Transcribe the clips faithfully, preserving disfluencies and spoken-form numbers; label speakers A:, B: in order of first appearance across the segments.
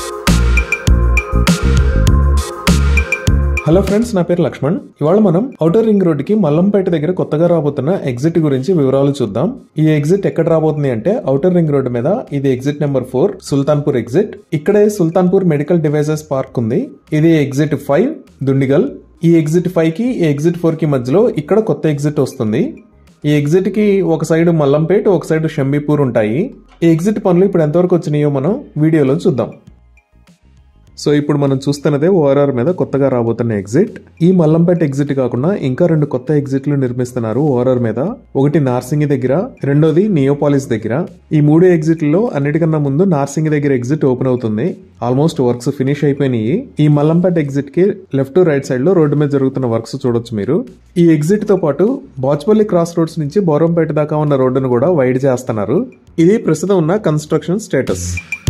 A: Hello friends, నా పేరు లక్ష్మణ్. ఇవాళ మనం ఔటర్ రింగ్ రోడ్ కి మల్లంపేట దగ్గర కొత్తగా రాబోతున్న ఎగ్జిట్ గురించి వివరాలు చూద్దాం. ఈ ఎగ్జిట్ ఎక్కడ రాబోతుంది అంటే ఔటర్ రింగ్ రోడ్ మీద. ఇది exit number four, Sultanpur exit. ఇక్కడే సుల్తాన్పూర్ మెడికల్ డివైసెస్ పార్క్ ఉంది. ఇది ఎగ్జిట్ ఫైవ్, దుండిగల్. ఈ ఎగ్జిట్ ఫైవ్ కి ఈ ఎగ్జిట్ ఫోర్ కి మధ్యలో ఇక్కడ కొత్త ఎగ్జిట్ వస్తుంది. ఈ ఎగ్జిట్ కి ఒక సైడ్ మల్లంపేట్, ఒక సైడ్ షంబీపూర్ ఉంటాయి. ఈ ఎగ్జిట్ పనులు ఇప్పుడు ఎంతవరకు వచ్చినాయో మనం వీడియోలో చూద్దాం. సో ఇప్పుడు మనం చూస్తున్నదే ఓఆర్ఆర్ మీద కొత్తగా రాబోతున్న ఎగ్జిట్. ఈ మల్లంపేట ఎగ్జిట్ కాకుండా ఇంకా రెండు కొత్త ఎగ్జిట్లు నిర్మిస్తున్నారు ఓఆర్ఆర్ మీద. ఒకటి నార్సింగి దగ్గర, రెండోది నియోపాలిస్ దగ్గర. ఈ మూడు ఎగ్జిట్లలో అన్నిటికన్నా ముందు నార్సింగి దగ్గర ఎగ్జిట్ ఓపెన్ అవుతుంది. ఆల్మోస్ట్ వర్క్స్ ఫినిష్ అయిపోయినాయి. ఈ మల్లంపేట ఎగ్జిట్ కి లెఫ్ట్ రైట్ సైడ్ లో రోడ్డు మీద జరుగుతున్న వర్క్స్ చూడొచ్చు మీరు. ఈ ఎగ్జిట్ తో పాటు బాచ్పల్లి క్రాస్ రోడ్స్ నుంచి బోరంపేట దాకా ఉన్న రోడ్డును కూడా వైడ్ చేస్తున్నారు. ఇది ప్రస్తుతం ఉన్న కన్స్ట్రక్షన్ స్టేటస్.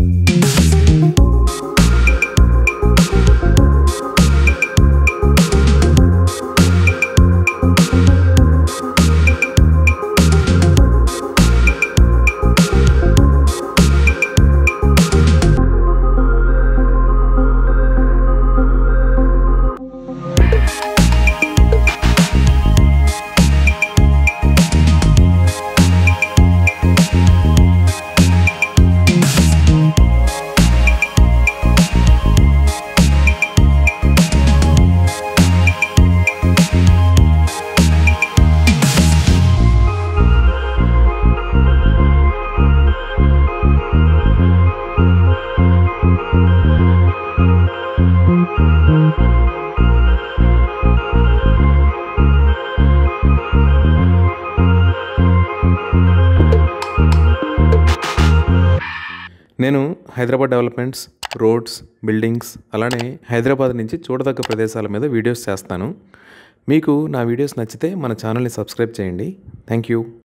A: నేను హైదరాబాద్ డెవలప్మెంట్స్, రోడ్స్, బిల్డింగ్స్, అలానే హైదరాబాద్ నుంచి చూడదగ్గ ప్రదేశాల మీద వీడియోస్ చేస్తాను. మీకు నా వీడియోస్ నచ్చితే మన ఛానల్ని సబ్స్క్రైబ్ చేయండి. Thank you.